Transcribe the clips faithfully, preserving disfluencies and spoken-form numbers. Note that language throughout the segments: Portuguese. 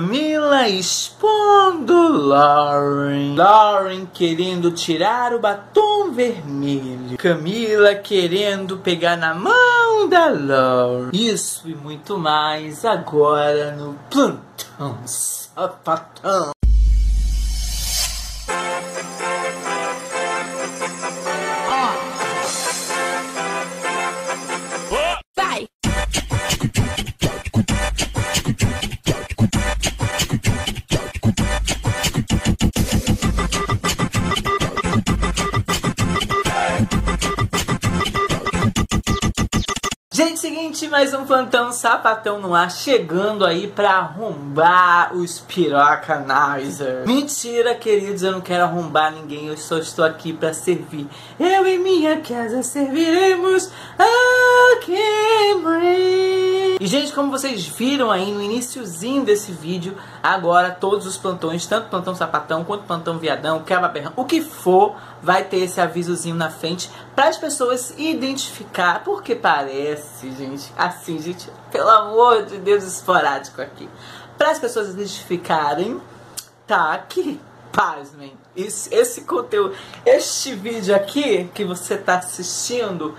Camila expondo Lauren. Lauren querendo tirar o batom vermelho. Camila querendo pegar na mão da Lauren. Isso e muito mais agora no Plantão Sapatão. Gente, seguinte, mais um Plantão Sapatão no ar, chegando aí pra arrombar os Pirocanizer. Mentira, queridos, eu não quero arrombar ninguém, eu só estou aqui pra servir. Eu e minha casa serviremos a quem. E, gente, como vocês viram aí no iniciozinho desse vídeo, agora todos os plantões, tanto Plantão Sapatão quanto Plantão Viadão, Quebra-Berrão, o que for, vai ter esse avisozinho na frente para as pessoas identificar, porque parece, gente, assim, gente, pelo amor de Deus, esporádico aqui, para as pessoas identificarem, tá, que, pasmem, esse, esse conteúdo, este vídeo aqui que você tá assistindo,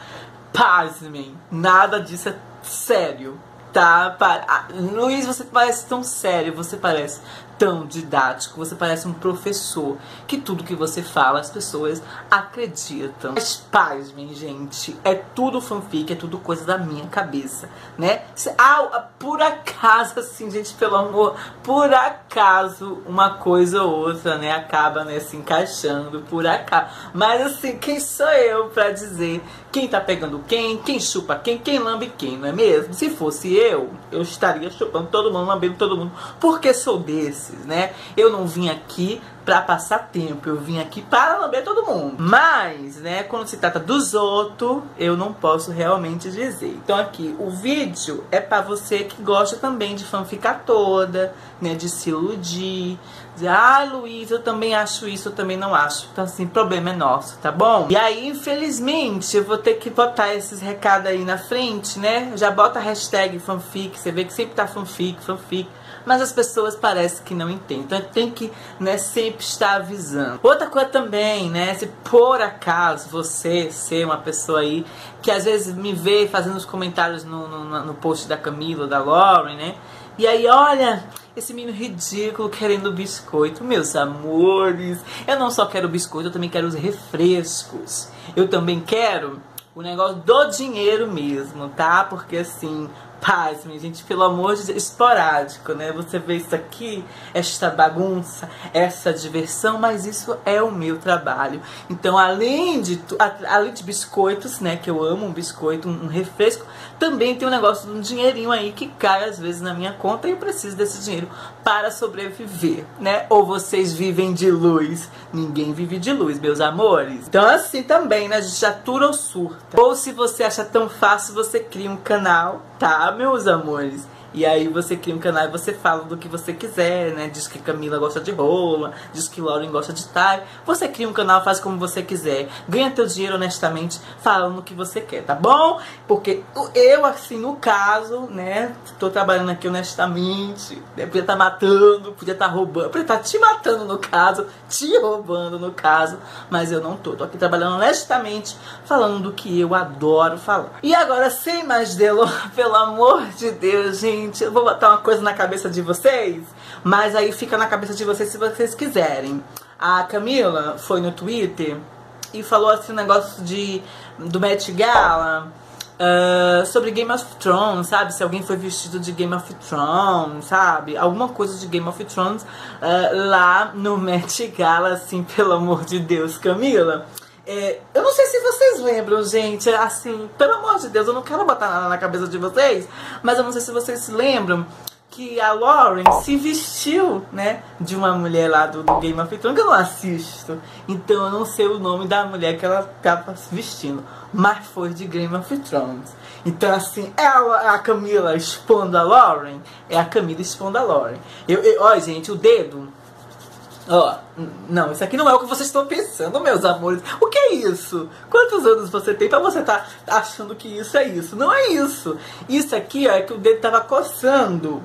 pasmem, nada disso é sério. Tá, ah, Luiz, você parece tão sério, você parece tão didático, você parece um professor, que tudo que você fala as pessoas acreditam. Mas pasmem, gente, é tudo fanfic, é tudo coisa da minha cabeça, né? Ah, por acaso, assim, gente, pelo amor, por acaso uma coisa ou outra, né, acaba, né, se encaixando, por acaso. Mas assim, quem sou eu pra dizer quem tá pegando quem, quem chupa quem, quem lambe quem, não é mesmo? Se fosse eu, eu estaria chupando todo mundo, lambendo todo mundo, porque sou desses, né? Eu não vim aqui pra passar tempo, eu vim aqui para lamber todo mundo. Mas, né, quando se trata dos outros, eu não posso realmente dizer. Então aqui, o vídeo é pra você que gosta também de fanficar toda, né, de se iludir, dizer, ah, Luiz, eu também acho isso, eu também não acho. Então assim, problema é nosso, tá bom? E aí, infelizmente, eu vou ter que botar esses recados aí na frente, né? Já bota a hashtag fanfic, você vê que sempre tá fanfic, fanfic. Mas as pessoas parecem que não entendem. Então tem que, né, sempre estar avisando. Outra coisa também, né, se por acaso você ser uma pessoa aí que às vezes me vê fazendo os comentários no, no, no post da Camila, da Lauren, né, e aí olha esse menino ridículo querendo biscoito. Meus amores, eu não só quero biscoito, eu também quero os refrescos. Eu também quero o negócio do dinheiro mesmo, tá? Porque assim, paz, minha gente, pelo amor de Deus, esporádico, né? Você vê isso aqui, esta bagunça, essa diversão, mas isso é o meu trabalho. Então, além de, além de biscoitos, né, que eu amo um biscoito, um, um refresco, também tem um negócio de um dinheirinho aí que cai às vezes na minha conta e eu preciso desse dinheiro para sobreviver, né? Ou vocês vivem de luz? Ninguém vive de luz, meus amores. Então, assim também, né? A gente atura ou surta. Ou se você acha tão fácil, você cria um canal, tá, meus amores? E aí você cria um canal e você fala do que você quiser, né? Diz que Camila gosta de rola, diz que Lauren gosta de Thay. Você cria um canal, faz como você quiser. Ganha teu dinheiro honestamente falando o que você quer, tá bom? Porque eu, assim, no caso, né? Tô trabalhando aqui honestamente. Né, podia estar matando, podia estar roubando. Podia estar te matando no caso, te roubando no caso. Mas eu não tô. Tô aqui trabalhando honestamente, falando do que eu adoro falar. E agora, sem mais delongas, pelo amor de Deus, gente. Eu vou botar uma coisa na cabeça de vocês, mas aí fica na cabeça de vocês se vocês quiserem. A Camila foi no Twitter e falou assim um negócio de, do Met Gala, uh, sobre Game of Thrones, sabe? Se alguém foi vestido de Game of Thrones, sabe? Alguma coisa de Game of Thrones uh, lá no Met Gala, assim, pelo amor de Deus, Camila. É, eu não sei se vocês lembram, gente, assim, pelo amor de Deus, eu não quero botar nada na cabeça de vocês, mas eu não sei se vocês se lembram que a Lauren se vestiu, né, de uma mulher lá do, do Game of Thrones, que eu não assisto, então eu não sei o nome da mulher que ela estava se vestindo, mas foi de Game of Thrones. Então assim, ela, a Camila expondo a Lauren, é a Camila expondo a Lauren. Eu, eu, ó, gente, o dedo... Ó, oh, não, isso aqui não é o que vocês estão pensando, meus amores. O que é isso? Quantos anos você tem pra você tá achando que isso é isso? Não é isso. Isso aqui, ó, é que o dedo tava coçando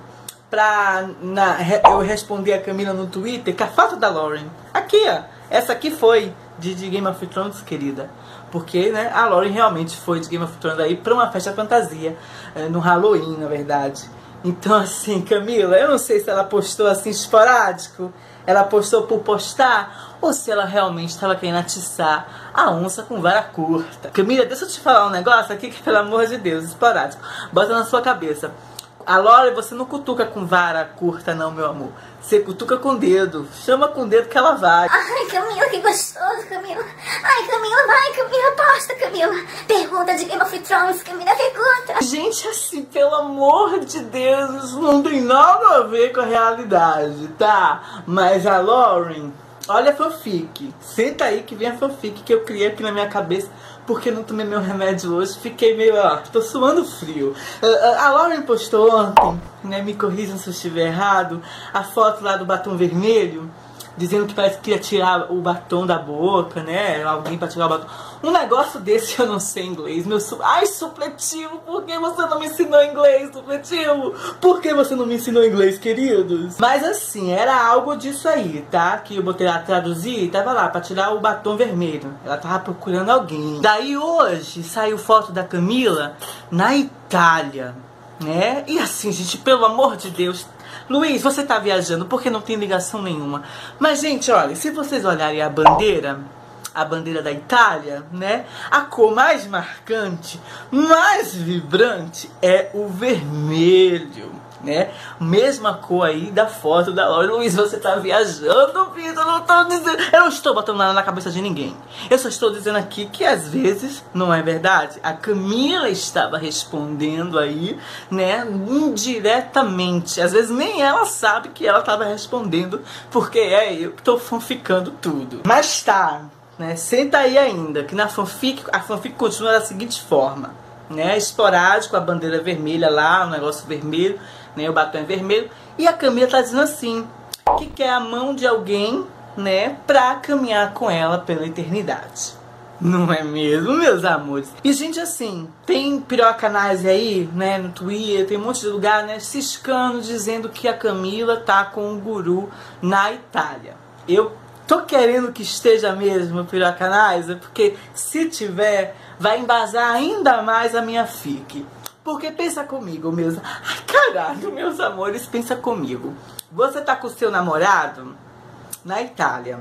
pra na, eu responder a Camila no Twitter com a foto da Lauren. Aqui, ó. Essa aqui foi de, de Game of Thrones, querida. Porque, né, a Lauren realmente foi de Game of Thrones aí pra uma festa fantasia. No Halloween, na verdade. Então, assim, Camila, eu não sei se ela postou assim esporádico. Ela postou por postar, ou se ela realmente estava querendo atiçar a onça com vara curta. Camila, deixa eu te falar um negócio aqui que, pelo amor de Deus, esporádico. Bota na sua cabeça. A Lauren, você não cutuca com vara curta não, meu amor. Você cutuca com o dedo. Chama com o dedo que ela vai. Ai, Camila, que gostoso, Camila. Ai, Camila, vai, Camila, posta, Camila. Pergunta de Game of Thrones, Camila, pergunta. Gente, assim, pelo amor de Deus, isso não tem nada a ver com a realidade, tá? Mas a Lauren, olha a fanfic. Senta aí que vem a fanfic que eu criei aqui na minha cabeça. Porque não tomei meu remédio hoje, fiquei meio, ó, tô suando frio. Uh, a Lauren postou ontem, né, me corrijam se eu estiver errado, a foto lá do batom vermelho, dizendo que parece que ia tirar o batom da boca, né, alguém pra tirar o batom. Um negócio desse eu não sei inglês, meu su... Ai, supletivo, por que você não me ensinou inglês, supletivo? Por que você não me ensinou inglês, queridos? Mas assim, era algo disso aí, tá? Que eu botei lá traduzir e tava lá, pra tirar o batom vermelho. Ela tava procurando alguém. Daí hoje saiu foto da Camila na Itália, né? E assim, gente, pelo amor de Deus... Luiz, você tá viajando porque não tem ligação nenhuma. Mas, gente, olha, se vocês olharem a bandeira, a bandeira da Itália, né? A cor mais marcante, mais vibrante é o vermelho, né? Mesma cor aí da foto da Lauren. Luiz, você tá viajando, filho, eu não tô dizendo... Eu não estou botando nada na cabeça de ninguém. Eu só estou dizendo aqui que às vezes, não é verdade? A Camila estava respondendo aí, né, indiretamente. Às vezes nem ela sabe que ela estava respondendo, porque é eu que tô fanficando tudo. Mas tá, né, senta aí ainda, que na fanfic, a fanfic continua da seguinte forma, né, esporádico, a bandeira vermelha lá, o negócio vermelho, né, o batom é vermelho, e a Camila tá dizendo assim, que quer a mão de alguém, né, pra caminhar com ela pela eternidade. Não é mesmo, meus amores? E, gente, assim, tem pirocanais aí, né, no Twitter, tem um monte de lugar, né, ciscando, dizendo que a Camila tá com um guru na Itália. Eu tô querendo que esteja mesmo, pirocanais, porque se tiver, vai embasar ainda mais a minha fic. Porque pensa comigo, meus... Ai, caralho, meus amores, pensa comigo. Você tá com o seu namorado na Itália.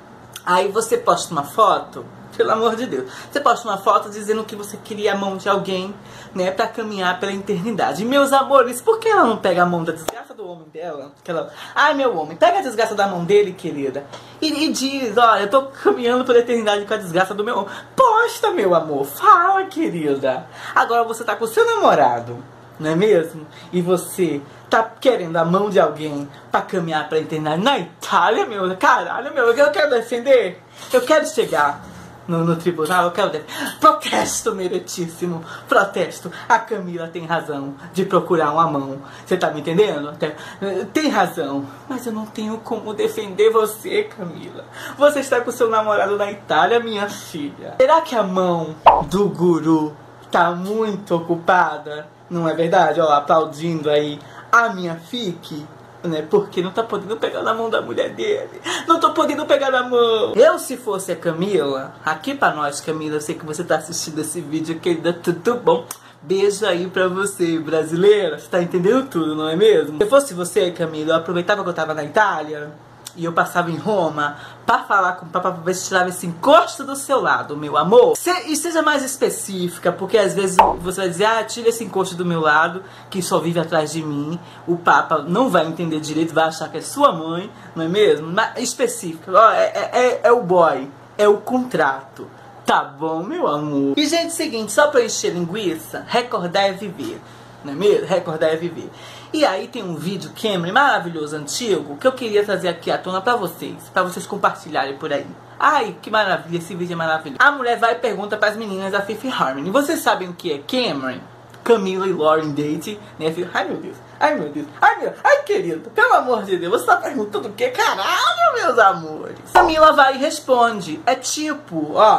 Aí você posta uma foto, pelo amor de Deus. Você posta uma foto dizendo que você queria a mão de alguém, né, pra caminhar pela eternidade. E, meus amores, por que ela não pega a mão da desgraça do homem dela? Que ela... Ai, meu homem, pega a desgraça da mão dele, querida. E, e diz, olha, eu tô caminhando pela eternidade com a desgraça do meu homem. Posta, meu amor, fala, querida. Agora você tá com o seu namorado, não é mesmo? E você tá querendo a mão de alguém pra caminhar pra eternidade na Itália, meu. Caralho, meu, eu quero defender. Eu quero chegar no, no tribunal, eu quero defender. Protesto, meritíssimo. Protesto. A Camila tem razão de procurar uma mão. Você tá me entendendo? Tem, tem razão. Mas eu não tenho como defender você, Camila. Você está com seu namorado na Itália, minha filha. Será que a mão do guru tá muito ocupada? Não é verdade? Ó, aplaudindo aí a minha fic, né? Porque não tá podendo pegar na mão da mulher dele. Não tô podendo pegar na mão. Eu, se fosse a Camila, aqui pra nós, Camila, eu sei que você tá assistindo esse vídeo, querida, tudo bom? Beijo aí pra você, brasileira. Você tá entendendo tudo, não é mesmo? Se fosse você, Camila, eu aproveitava que eu tava na Itália e eu passava em Roma pra falar com o papai pra ver se tirava esse encosto do seu lado, meu amor. Se, e seja mais específica, porque às vezes você vai dizer, ah, tira esse encosto do meu lado, que só vive atrás de mim. O papa não vai entender direito, vai achar que é sua mãe, não é mesmo? Mas específica, ó, é, é, é o boy, é o contrato. Tá bom, meu amor. E, gente, seguinte, só pra encher linguiça, recordar é viver, não é mesmo? Recordar é viver. E aí tem um vídeo Cameron maravilhoso, antigo, que eu queria trazer aqui à tona pra vocês, pra vocês compartilharem por aí. Ai, que maravilha, esse vídeo é maravilhoso. A mulher vai e pergunta pras meninas da Fifth Harmony, vocês sabem o que é Cameron? Camila e Lauren date, né, filho? Ai, meu Deus, ai, meu Deus, ai, meu, ai, querido, pelo amor de Deus, você tá perguntando o que? Caralho, meus amores. Camila vai e responde, é tipo, ó,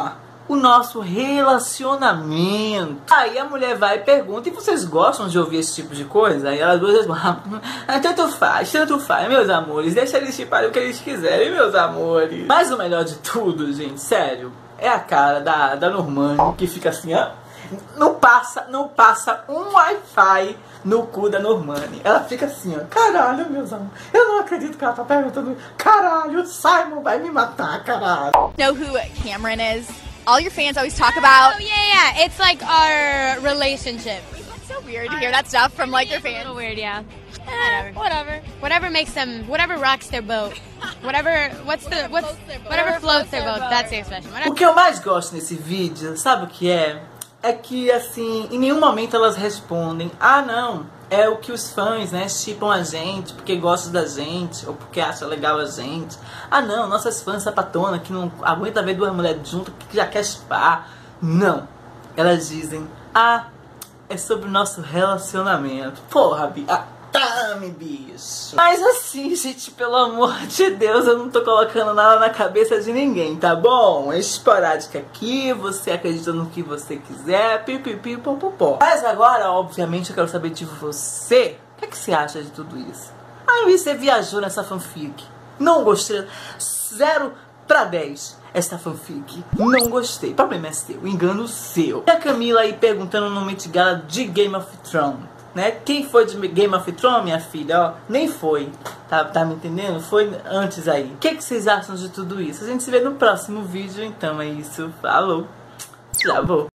o nosso relacionamento. Aí a mulher vai e pergunta: e vocês gostam de ouvir esse tipo de coisa? Aí elas duas respondem: ah, tanto faz, tanto faz, meus amores. Deixa eles chiparem o que eles quiserem, meus amores. Mas o melhor de tudo, gente, sério, é a cara da, da Normani, que fica assim, ó. Não passa, não passa um Wi-Fi no cu da Normani. Ela fica assim, ó. Caralho, meus amores. Eu não acredito que ela tá perguntando. Caralho, o Simon vai me matar, caralho. Know who Cameron is? All your fans always talk about. Oh yeah, yeah. It's like our relationship. It's so weird to hear that stuff from like your fans. A little weird, yeah. Eh, whatever. Whatever makes them. Whatever rocks their boat. Whatever. What's the. What's. Whatever floats their boat. That's the expression. Whatever. O que eu mais gosto nesse vídeo, sabe o que é? É que, assim, em nenhum momento elas respondem: ah, não, é o que os fãs, né, shippam a gente porque gostam da gente ou porque acham legal a gente. Ah, não, nossas fãs sapatona que não aguenta ver duas mulheres juntas, que já quer shippar. Não. Elas dizem: ah, é sobre o nosso relacionamento. Porra, bi... ah, tame, bicho. Mas assim, gente, pelo amor de Deus, eu não tô colocando nada na cabeça de ninguém, tá bom? É esporádica aqui, você acredita no que você quiser, pipipi, popopó. Mas agora, obviamente, eu quero saber de você. O que, é que você acha de tudo isso? Aí você viajou nessa fanfic. Não gostei. Zero pra dez. Esta fanfic. Não gostei. Problema é seu. Engano seu. E a Camila aí perguntando no Met Gala de Game of Thrones. Né? Quem foi de Game of Thrones, minha filha? Ó, nem foi. Tá, tá me entendendo? Foi antes aí. O que, que vocês acham de tudo isso? A gente se vê no próximo vídeo. Então é isso. Falou. Já vou.